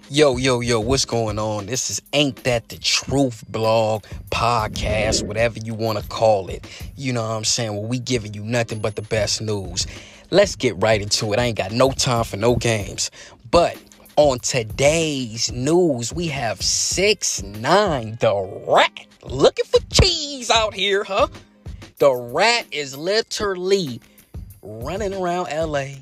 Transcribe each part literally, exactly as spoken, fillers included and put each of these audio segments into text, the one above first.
Yo, yo, yo, what's going on? This is Ain't That the Truth blog, podcast, whatever you want to call it. You know what I'm saying? Well, we giving you nothing but the best news. Let's get right into it. I ain't got no time for no games. But on today's news, we have six nine, the rat, looking for cheese out here, huh? The rat is literally running around L A,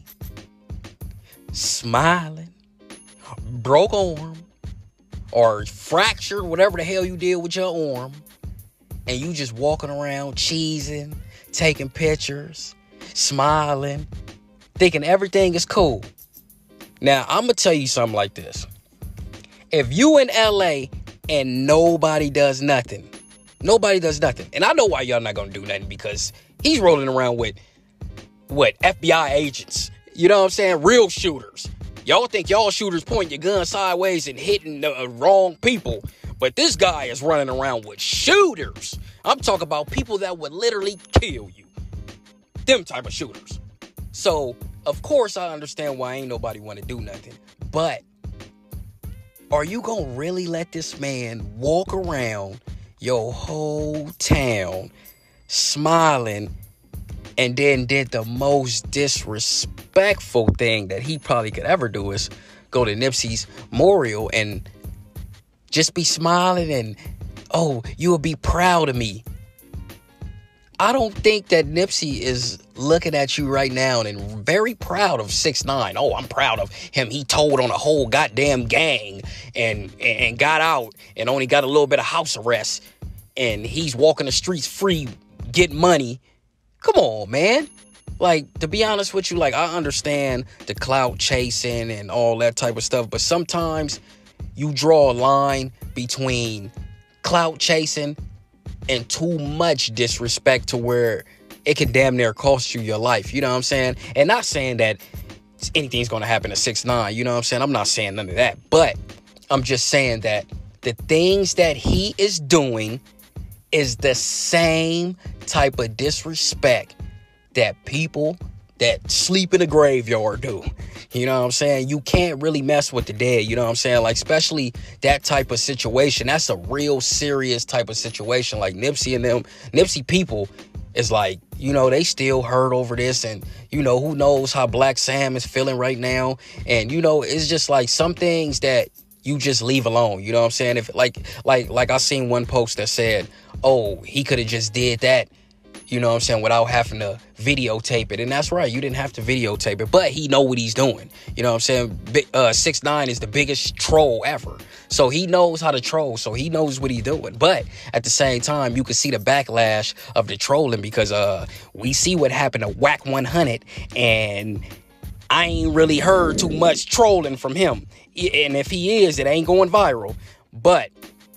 smiling, broke arm, or fractured, whatever the hell you did with your arm, and you just walking around cheesing, taking pictures, smiling, thinking everything is cool. Now, I'm going to tell you something like this. If you in L A and nobody does nothing, nobody does nothing, and I know why y'all not going to do nothing, because he's rolling around with, what, F B I agents, you know what I'm saying, real shooters. Y'all think y'all shooters point your gun sideways and hitting the uh, wrong people. But this guy is running around with shooters. I'm talking about people that would literally kill you. Them type of shooters. So, of course, I understand why ain't nobody want to do nothing. But are you going to really let this man walk around your whole town smiling and then did the most disrespectful thing that he probably could ever do is go to Nipsey's memorial and just be smiling and, oh, you will be proud of me. I don't think that Nipsey is looking at you right now and very proud of six nine. Oh, I'm proud of him. He told on a whole goddamn gang and, and got out and only got a little bit of house arrest. And he's walking the streets free, getting money. Come on, man. Like, to be honest with you, like, I understand the clout chasing and all that type of stuff, but sometimes you draw a line between clout chasing and too much disrespect to where it can damn near cost you your life. You know what I'm saying? And not saying that anything's going to happen to six nine. You know what I'm saying? I'm not saying none of that, but I'm just saying that the things that he is doing is the same type of disrespect that people that sleep in the graveyard do. You know what I'm saying? You can't really mess with the dead. You know what I'm saying? Like, especially that type of situation. That's a real serious type of situation. Like Nipsey and them, Nipsey people is like, you know, they still hurt over this. And, you know, who knows how Black Sam is feeling right now. And, you know, it's just like some things that you just leave alone. You know what I'm saying? If like, like, like I seen one post that said, oh, he could have just did that, you know what I'm saying, without having to videotape it. And that's right, you didn't have to videotape it, but he know what he's doing. You know what I'm saying? Uh, six nine is the biggest troll ever. So he knows how to troll, so he knows what he's doing. But at the same time, you can see the backlash of the trolling because uh, we see what happened to Whack one hundred, and I ain't really heard too much trolling from him. And if he is, it ain't going viral. But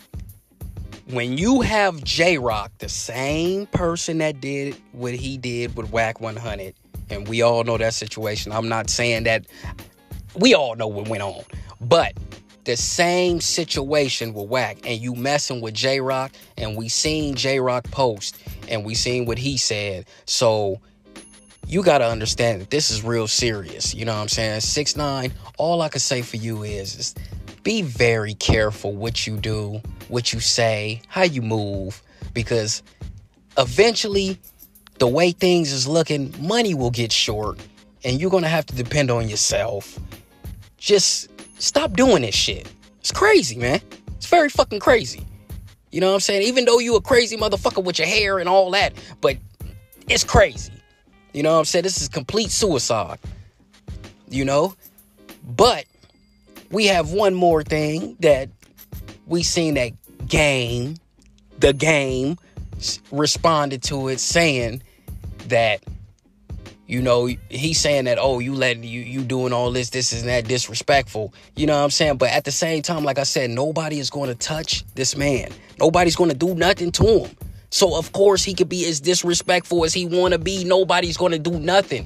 when you have J-Rock, the same person that did what he did with Whack one hundred, and we all know that situation. I'm not saying that we all know what went on, but the same situation with Whack, and you messing with J-Rock, and we seen J-Rock post, and we seen what he said. So you got to understand that this is real serious. You know what I'm saying? six nine, all I can say for you is, is be very careful what you do, what you say, how you move, because eventually the way things is looking, money will get short and you're going to have to depend on yourself. Just stop doing this shit. It's crazy, man. It's very fucking crazy. You know what I'm saying? Even though you a crazy motherfucker with your hair and all that, but it's crazy. You know what I'm saying? This is complete suicide, you know? But we have one more thing that we seen that game, the game responded to it saying that, you know, he's saying that, oh, you letting you, you doing all this, this is that disrespectful. You know what I'm saying? But at the same time, like I said, nobody is going to touch this man. Nobody's going to do nothing to him. So, of course, he could be as disrespectful as he want to be. Nobody's going to do nothing.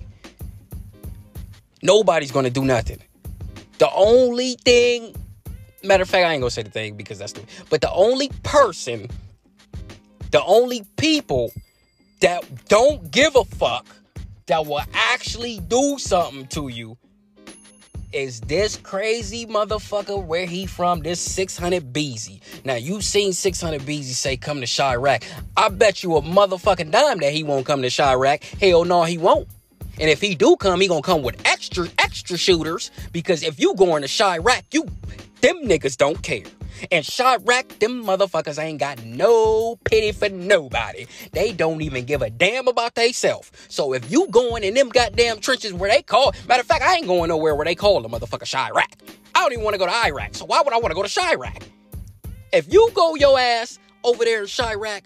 Nobody's going to do nothing. The only thing, matter of fact, I ain't going to say the thing because that's the, but the only person, the only people that don't give a fuck, that will actually do something to you is this crazy motherfucker where he from, this six hundred Breezy. Now, you've seen six hundred Breezy say come to Chirac. I bet you a motherfucking dime that he won't come to Chirac. Hell no, he won't. And if he do come, he gonna come with extra, extra shooters. Because if you going to Chirac, you, them niggas don't care. And Chirac, them motherfuckers ain't got no pity for nobody. They don't even give a damn about theyself. So if you going in them goddamn trenches where they call... Matter of fact, I ain't going nowhere where they call the motherfucker Chirac. I don't even want to go to Iraq. So why would I want to go to Chirac? If you go your ass over there to Chirac,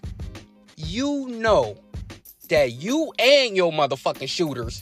you know that you and your motherfucking shooters...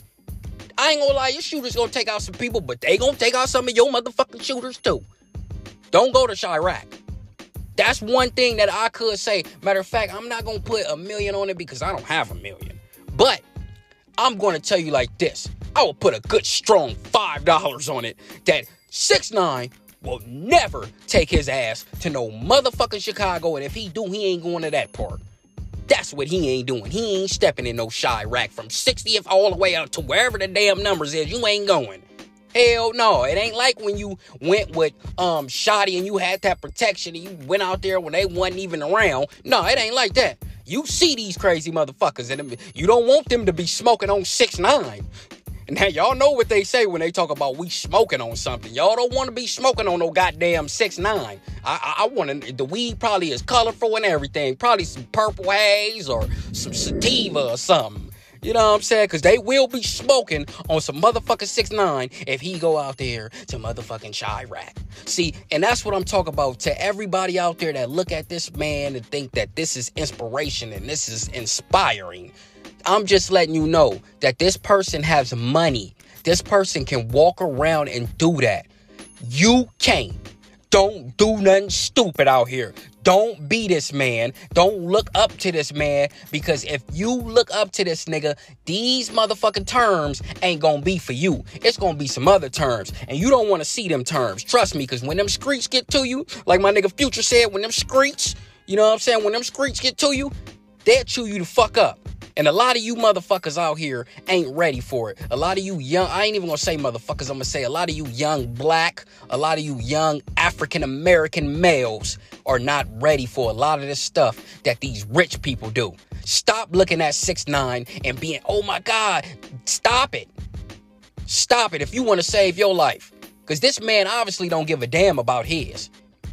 I ain't gonna lie, your shooters gonna take out some people, but they gonna take out some of your motherfucking shooters too. Don't go to Chirac. That's one thing that I could say. Matter of fact, I'm not going to put a million on it because I don't have a million. But I'm going to tell you like this. I will put a good strong five dollars on it that six nine will never take his ass to no motherfucking Chicago. And if he do, he ain't going to that part. That's what he ain't doing. He ain't stepping in no Chirac from sixtieth all the way out to wherever the damn numbers is. You ain't going. Hell no. It ain't like when you went with um Shotty and you had that protection and you went out there when they wasn't even around. No, it ain't like that. You see these crazy motherfuckers and you don't want them to be smoking on six nine. Now, y'all know what they say when they talk about we smoking on something. Y'all don't want to be smoking on no goddamn six nine. I, I, I want to, the weed probably is colorful and everything. Probably some purple haze or some sativa or something. You know what I'm saying? Because they will be smoking on some motherfucking six nine if he go out there to motherfucking Chirac. See, and that's what I'm talking about. To everybody out there that look at this man and think that this is inspiration and this is inspiring, I'm just letting you know that this person has money. This person can walk around and do that. You can't. Don't do nothing stupid out here. Don't be this man. Don't look up to this man. Because if you look up to this nigga, these motherfucking terms ain't gonna be for you. It's gonna be some other terms. And you don't want to see them terms. Trust me, because when them screech get to you, like my nigga Future said, when them screech, you know what I'm saying? When them screech get to you, they'll chew you the fuck up. And a lot of you motherfuckers out here ain't ready for it. A lot of you young, I ain't even gonna say motherfuckers, I'm gonna say a lot of you young black, a lot of you young African-American males are not ready for a lot of this stuff that these rich people do. Stop looking at six nine and being, oh my God, stop it. Stop it if you want to save your life. Because this man obviously don't give a damn about his.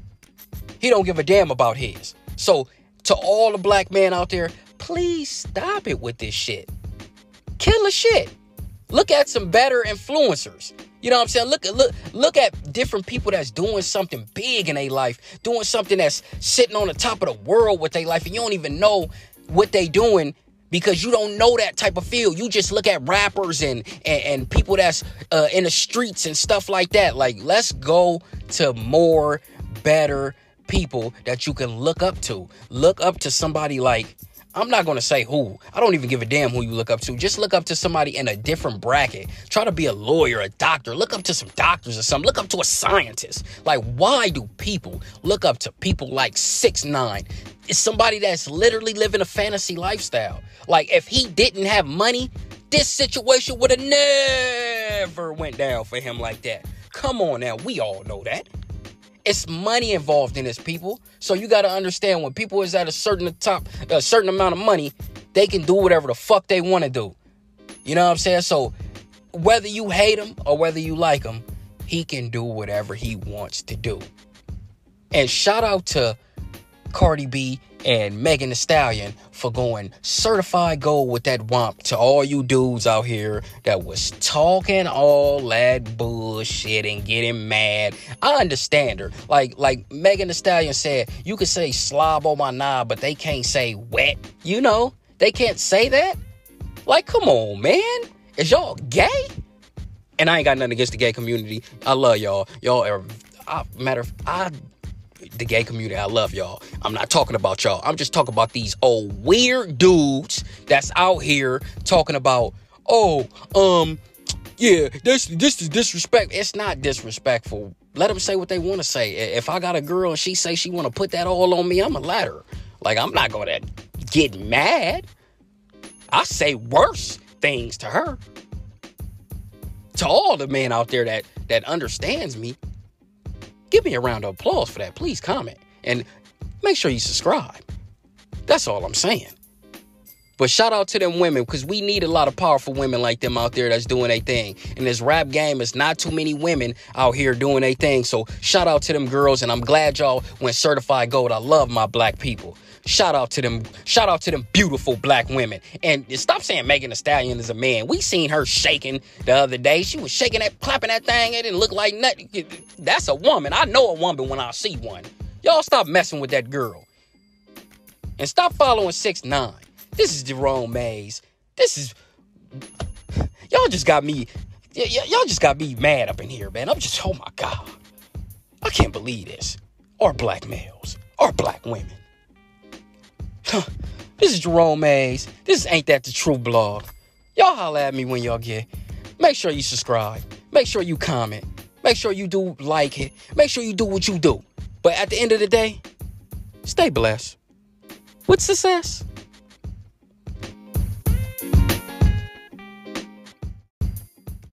He don't give a damn about his. So to all the black men out there, please stop it with this shit. Kill the shit. Look at some better influencers. You know what I'm saying? Look at look look at different people that's doing something big in their life, doing something that's sitting on the top of the world with their life, and you don't even know what they doing because you don't know that type of field. You just look at rappers and and, and people that's uh, in the streets and stuff like that. Like, let's go to more better people that you can look up to. Look up to somebody like, I'm not going to say who. I don't even give a damn who you look up to. Just look up to somebody in a different bracket. Try to be a lawyer, a doctor. Look up to some doctors or something. Look up to a scientist. Like, why do people look up to people like six nine? It's somebody that's literally living a fantasy lifestyle. Like, if he didn't have money, this situation would have never went down for him like that. Come on now. We all know that. It's money involved in this, people. So you got to understand, when people is at a certain top, a certain amount of money, they can do whatever the fuck they want to do. You know what I'm saying? So whether you hate him or whether you like him, he can do whatever he wants to do. And shout out to Cardi B and Megan Thee Stallion for going certified gold with that womp to all you dudes out here that was talking all that bullshit and getting mad. I understand her. Like, like Megan Thee Stallion said, you could say slob on my knob, but they can't say wet. You know, they can't say that. Like, come on, man. Is y'all gay? And I ain't got nothing against the gay community. I love y'all. Y'all are, I, matter of, I, the gay community, I love y'all. I'm not talking about y'all. I'm just talking about these old weird dudes that's out here talking about, oh, um, yeah, this this is disrespect. It's not disrespectful. Let them say what they want to say. If I got a girl and she say she want to put that all on me, I'm going to let her. Like, I'm not going to get mad. I say worse things to her. To all the men out there that, that understands me, give me a round of applause for that. Please comment. And make sure you subscribe. That's all I'm saying. But shout out to them women, because we need a lot of powerful women like them out there that's doing their thing. In this rap game, it's not too many women out here doing their thing. So shout out to them girls, and I'm glad y'all went certified gold. I love my black people. Shout out to them. Shout out to them beautiful black women. And stop saying Megan Thee Stallion is a man. We seen her shaking the other day. She was shaking that, clapping that thing. It didn't look like nothing. That's a woman. I know a woman when I see one. Y'all stop messing with that girl. And stop following six nine. This is Jerome Meyes. This is... Y'all just got me... Y- y- y'all just got me mad up in here, man. I'm just... Oh, my God. I can't believe this. Or black males. Or black women. This is Jerome Meyes. This Ain't That the True Blog. Y'all holler at me when y'all get. Make sure you subscribe. Make sure you comment. Make sure you do like it. Make sure you do what you do. But at the end of the day, stay blessed. With success.